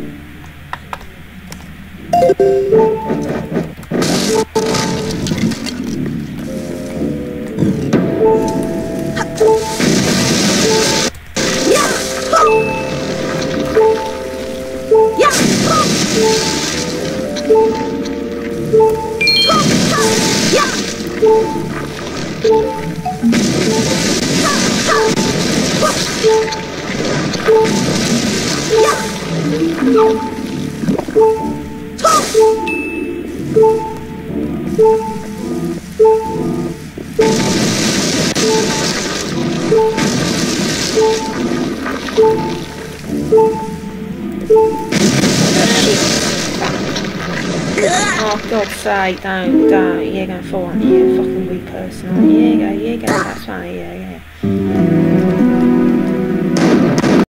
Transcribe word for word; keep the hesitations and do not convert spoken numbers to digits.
Oh, God's sake, don't, don't. You're going to fall on you, fucking weak person. Yeah, you go, yeah, you go, that's fine, yeah, yeah.